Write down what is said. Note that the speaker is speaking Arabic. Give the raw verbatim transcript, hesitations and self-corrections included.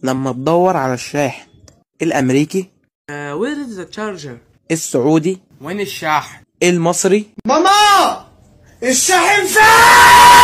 لما تدور على الشاحن الأمريكي، uh, where is the charger؟ السعودي، وين الشاحن؟ المصري. ماما الشاحن فين؟